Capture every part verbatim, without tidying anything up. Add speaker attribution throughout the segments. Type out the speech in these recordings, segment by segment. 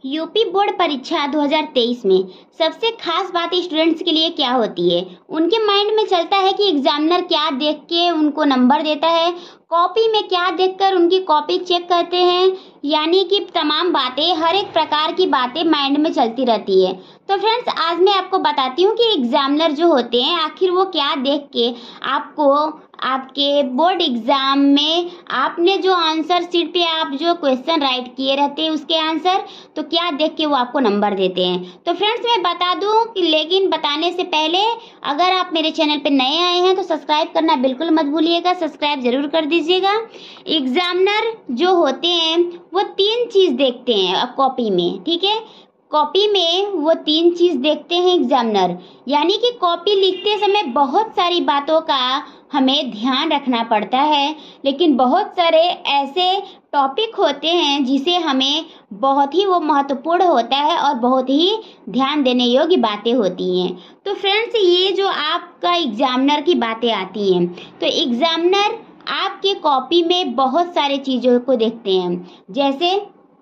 Speaker 1: UP board परीक्षा दो हज़ार तेईस में सबसे खास बात स्टूडेंट्स के लिए क्या होती है? उनके माइंड में चलता है कि एग्जामिनर क्या देख के उनको नंबर देता है, कॉपी में क्या देखकर उनकी कॉपी चेक करते हैं, यानी कि तमाम बातें, हर एक प्रकार की बातें माइंड में चलती रहती है। तो फ्रेंड्स, आज मैं आपको बताती हूँ कि एग्जामिनर जो होते हैं आखिर वो क्या देख के आपको आपके बोर्ड एग्जाम में आपने जो आंसर शीट पे आप जो क्वेश्चन राइट किए रहते हैं उसके आंसर, तो क्या देख के वो आपको नंबर देते हैं। तो फ्रेंड्स, मैं बता दूं कि लेकिन बताने से पहले अगर आप मेरे चैनल पे नए आए हैं तो सब्सक्राइब करना बिल्कुल मत भूलिएगा, सब्सक्राइब जरूर कर दीजिएगा। एग्जामिनर जो होते हैं वो तीन चीज देखते हैं कॉपी में, ठीक है। कॉपी में वो तीन चीज देखते हैं एग्जामिनर, यानी कि कॉपी लिखते समय बहुत सारी बातों का हमें ध्यान रखना पड़ता है, लेकिन बहुत सारे ऐसे टॉपिक होते हैं जिसे हमें बहुत ही वो महत्वपूर्ण होता है और बहुत ही ध्यान देने योग्य बातें होती हैं। तो फ्रेंड्स, ये जो आपका एग्जामिनर की बातें आती हैं, तो एग्जामिनर आपके कॉपी में बहुत सारे चीज़ों को देखते हैं। जैसे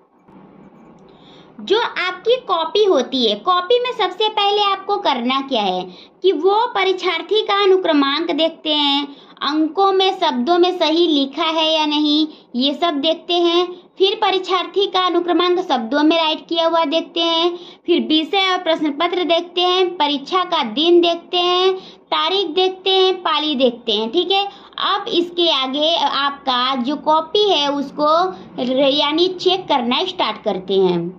Speaker 1: जो आपकी कॉपी होती है, कॉपी में सबसे पहले आपको करना क्या है कि वो परीक्षार्थी का अनुक्रमांक देखते हैं, अंकों में शब्दों में सही लिखा है या नहीं ये सब देखते हैं। फिर परीक्षार्थी का अनुक्रमांक शब्दों में राइट किया हुआ देखते हैं। फिर विषय और प्रश्न पत्र देखते हैं, परीक्षा का दिन देखते हैं, तारीख देखते हैं, पाली देखते हैं, ठीक है। अब इसके आगे आपका जो कॉपी है उसको यानी चेक करना स्टार्ट करते हैं।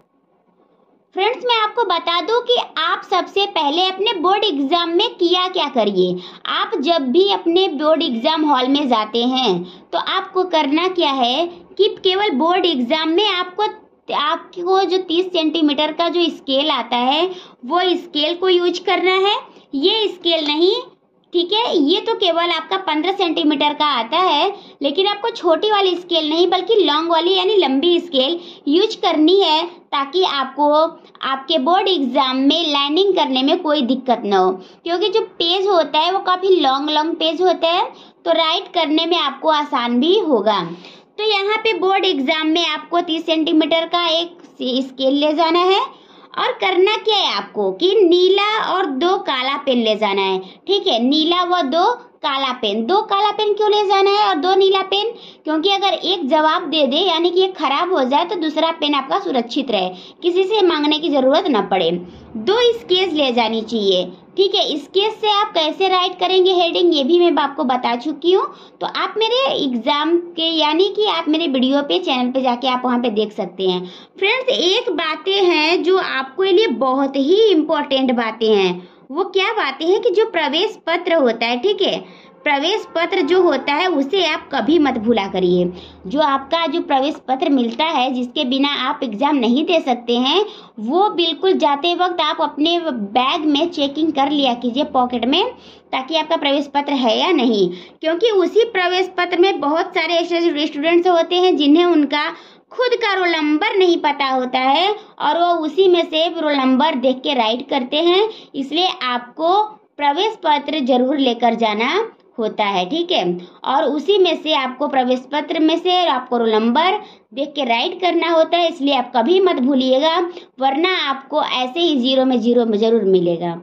Speaker 1: फ्रेंड्स, मैं आपको बता दूं कि आप सबसे पहले अपने बोर्ड एग्जाम में किया क्या करिए। आप जब भी अपने बोर्ड एग्जाम हॉल में जाते हैं तो आपको करना क्या है कि केवल बोर्ड एग्जाम में आपको आपको जो तीस सेंटीमीटर का जो स्केल आता है वो स्केल को यूज करना है। ये स्केल नहीं, ठीक है, ये तो केवल आपका पंद्रह सेंटीमीटर का आता है, लेकिन आपको छोटी वाली स्केल नहीं बल्कि लॉन्ग वाली यानी लंबी स्केल यूज करनी है, ताकि आपको आपके बोर्ड एग्जाम में लाइनिंग करने में कोई दिक्कत ना हो। क्योंकि जो पेज होता है वो काफ़ी लॉन्ग लॉन्ग पेज होता है, तो राइट करने में आपको आसान भी होगा। तो यहाँ पे बोर्ड एग्जाम में आपको तीस सेंटीमीटर का एक स्केल ले जाना है और करना क्या है आपको कि नीला और दो काला पेन ले जाना है, ठीक है। नीला व दो काला पेन। दो काला पेन क्यों ले जाना है और दो नीला पेन? क्योंकि अगर एक जवाब दे दे यानी कि एक खराब हो जाए तो दूसरा पेन आपका सुरक्षित रहे, किसी से मांगने की जरूरत न पड़े। दो स्केच ले जानी चाहिए, ठीक है। स्केच से आप कैसे राइट करेंगे हेडिंग ये भी मैं आपको बता चुकी हूँ। तो आप मेरे एग्जाम के यानी कि आप मेरे वीडियो पे चैनल पे जाके आप वहाँ पे देख सकते हैं। फ्रेंड्स, एक बातें हैं जो आपके लिए बहुत ही इम्पोर्टेंट बातें हैं। वो क्या बातें हैं कि जो प्रवेश पत्र होता है, ठीक है, प्रवेश पत्र जो होता है उसे आप कभी मत भूला करिए। जो आपका जो प्रवेश पत्र मिलता है जिसके बिना आप एग्जाम नहीं दे सकते हैं, वो बिल्कुल जाते वक्त आप अपने बैग में चेकिंग कर लिया कीजिए पॉकेट में, ताकि आपका प्रवेश पत्र है या नहीं। क्योंकि उसी प्रवेश पत्र में बहुत सारे ऐसे स्टूडेंट्स होते हैं जिन्हें उनका खुद का रोल नंबर नहीं पता होता है और वो उसी में से रोल नंबर देख के राइट करते हैं। इसलिए आपको प्रवेश पत्र जरूर लेकर जाना होता है, ठीक है। और उसी में से आपको प्रवेश पत्र में से आपको रोल नंबर देख के राइट करना होता है, इसलिए आप कभी मत भूलिएगा, वरना आपको ऐसे ही जीरो में जीरो में जरूर मिलेगा।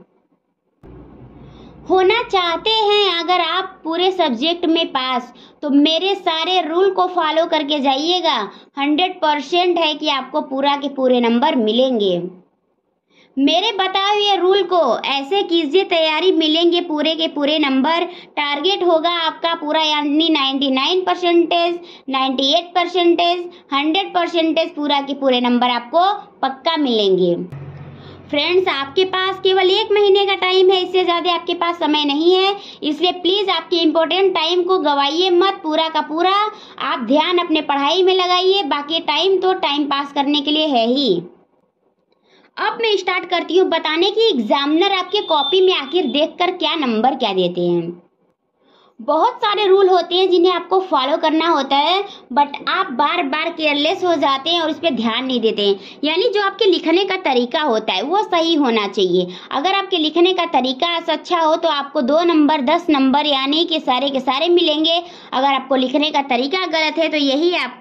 Speaker 1: होना चाहते हैं अगर आप पूरे सब्जेक्ट में पास, तो मेरे सारे रूल को फॉलो करके जाइएगा। हंड्रेड परसेंट है कि आपको पूरा के पूरे नंबर मिलेंगे। मेरे बताए हुए रूल को ऐसे कीजिए, तैयारी मिलेंगे पूरे के पूरे नंबर। टारगेट होगा आपका पूरा यानी निन्यानवे परसेंटेज, अट्ठानवे परसेंटेज, हंड्रेड परसेंटेज पूरा के पूरे नंबर आपको पक्का मिलेंगे। फ्रेंड्स, आपके पास केवल एक महीने का टाइम है, इससे ज़्यादा आपके पास समय नहीं है, इसलिए प्लीज़ आपके इम्पोर्टेंट टाइम को गवाइए मत। पूरा का पूरा आप ध्यान अपने पढ़ाई में लगाइए, बाकी टाइम तो टाइम पास करने के लिए है ही। अब मैं स्टार्ट करती हूँ बताने कि एग्जामिनर आपके कॉपी में आखिर देखकर क्या नंबर क्या देते हैं। बहुत सारे रूल होते हैं जिन्हें आपको फॉलो करना होता है, बट आप बार बार केयरलेस हो जाते हैं और उस पर ध्यान नहीं देते हैं। यानी जो आपके लिखने का तरीका होता है वो सही होना चाहिए। अगर आपके लिखने का तरीका अच्छा हो तो आपको दो नंबर दस नंबर यानी कि सारे के सारे मिलेंगे। अगर आपको लिखने का तरीका गलत है तो यही आपका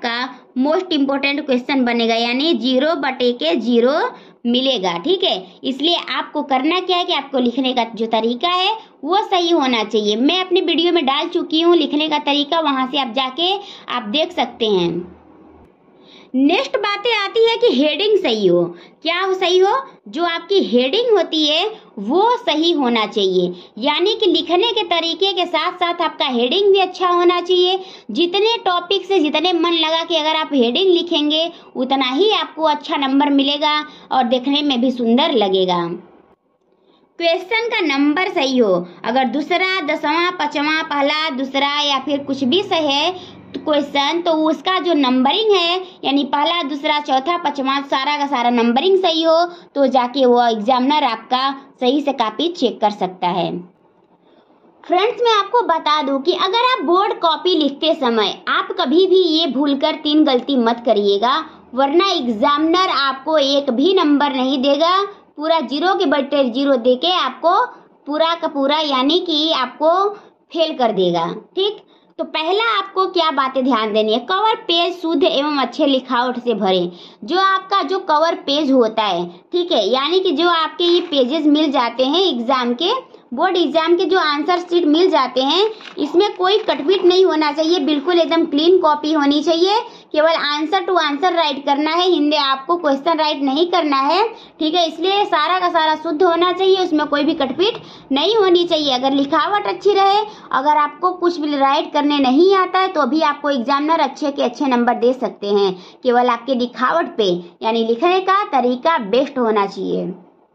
Speaker 1: मोस्ट इम्पोर्टेंट क्वेश्चन बनेगा, यानी जीरो बटे के जीरो मिलेगा। ठीक है, इसलिए आपको करना क्या है कि आपको लिखने का जो तरीका है वो सही होना चाहिए। मैं अपनी वीडियो में डाल चुकी हूँ लिखने का तरीका, वहां से आप जाके आप देख सकते हैं। नेक्स्ट बातें आती है कि हेडिंग सही हो। क्या हो सही हो? जो आपकी हेडिंग होती है वो सही होना चाहिए, यानी कि लिखने के तरीके के साथ साथ आपका हेडिंग भी अच्छा होना चाहिए। जितने टॉपिक से जितने मन लगा कि अगर आप हेडिंग लिखेंगे उतना ही आपको अच्छा नंबर मिलेगा और देखने में भी सुंदर लगेगा। क्वेश्चन का नंबर सही हो, अगर दूसरा, दसवां, पांचवा, पहला, दूसरा या फिर कुछ भी सही है क्वेश्चन, तो उसका जो नंबरिंग है यानी पहला, दूसरा, चौथा, पांचवा, सारा का सारा नंबरिंग सही हो तो जाके वो एग्जामिनर आपका सही से कॉपी चेक कर सकता है। फ्रेंड्स, मैं आपको बता दूं कि अगर आप बोर्ड कॉपी लिखते समय आप कभी भी ये भूलकर तीन गलती मत करिएगा, वरना एग्जामिनर आपको एक भी नंबर नहीं देगा, पूरा जीरो के बटे जीरो देके आपको पूरा का पूरा यानी कि आपको फेल कर देगा। ठीक, तो पहला आपको क्या बातें ध्यान देनी है, कवर पेज शुद्ध एवं अच्छे लिखावट से भरें। जो आपका जो कवर पेज होता है, ठीक है, यानी कि जो आपके ये पेजेस मिल जाते हैं एग्जाम के, बोर्ड एग्जाम के जो आंसर शीट मिल जाते हैं, इसमें कोई कटपीट नहीं होना चाहिए, बिल्कुल एकदम क्लीन कॉपी होनी चाहिए। केवल आंसर टू आंसर राइट करना है, हिंदी आपको क्वेश्चन राइट नहीं करना है। ठीक है, इसलिए सारा का सारा शुद्ध होना चाहिए, उसमें कोई भी कटपीट नहीं होनी चाहिए। अगर लिखावट अच्छी रहे, अगर आपको कुछ भी राइट करने नहीं आता है तो भी आपको एग्जामिनर अच्छे के अच्छे नंबर दे सकते हैं। केवल आपके लिखावट पे यानी लिखने का तरीका बेस्ट होना चाहिए।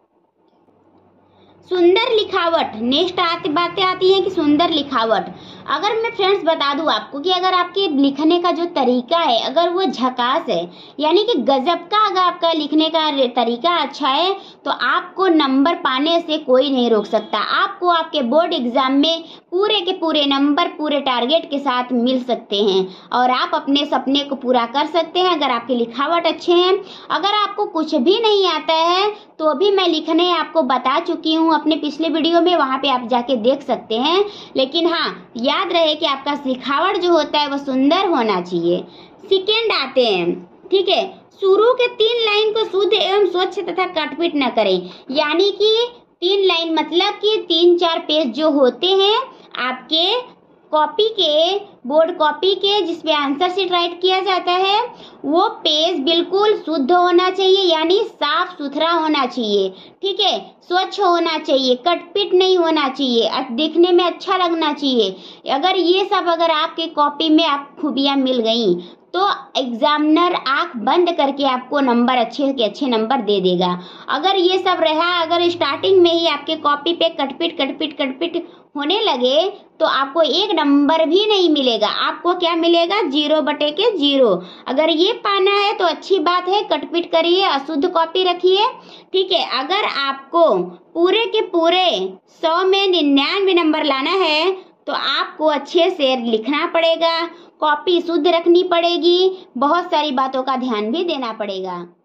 Speaker 1: सुंदर लिखावट, नेक्स्ट आती बातें आती हैं कि सुंदर लिखावट। अगर मैं फ्रेंड्स बता दूं आपको कि अगर आपके लिखने का जो तरीका है अगर वो झकास है यानी कि गजब का अगर आपका लिखने का तरीका अच्छा है तो आपको नंबर पाने से कोई नहीं रोक सकता। आपको आपके बोर्ड एग्जाम में पूरे के पूरे नंबर पूरे टारगेट के साथ मिल सकते हैं और आप अपने सपने को पूरा कर सकते हैं अगर आपकी लिखावट अच्छे हैं। अगर आपको कुछ भी नहीं आता है तो भी मैं लिखने आपको बता चुकी हूँ अपने पिछले वीडियो में, वहाँ पे आप जाके देख सकते हैं। लेकिन हाँ, याद रहे कि आपका लिखावट जो होता है वो सुंदर होना चाहिए। सेकेंड आते हैं, ठीक है, शुरू के तीन लाइन को शुद्ध एवं स्वच्छ तथा कटपीट न करें। यानी कि तीन लाइन मतलब कि तीन चार पेज जो होते हैं आपके कॉपी के, बोर्ड कॉपी के जिसपे आंसर शीट राइट किया जाता है, वो पेज बिल्कुल शुद्ध होना चाहिए यानी साफ सुथरा होना चाहिए। ठीक है, स्वच्छ होना चाहिए, कटपीट नहीं होना चाहिए, दिखने में अच्छा लगना चाहिए। अगर ये सब अगर आपके कॉपी में आप खूबियां मिल गई तो एग्जामिनर आंख बंद करके आपको नंबर अच्छे के अच्छे नंबर दे देगा। अगर ये सब रहा, अगर स्टार्टिंग में ही आपके कॉपी पे कटपीट कटपीट कटपीट होने लगे तो आपको एक नंबर भी नहीं मिलेगा। आपको क्या मिलेगा? जीरो बटे के जीरो। अगर ये पाना है तो अच्छी बात है, कटपीट करिए, अशुद्ध कॉपी रखिए। ठीक है, अगर आपको पूरे के पूरे सौ में निन्यानवे नंबर लाना है तो आपको अच्छे से लिखना पड़ेगा, कॉपी शुद्ध रखनी पड़ेगी, बहुत सारी बातों का ध्यान भी देना पड़ेगा।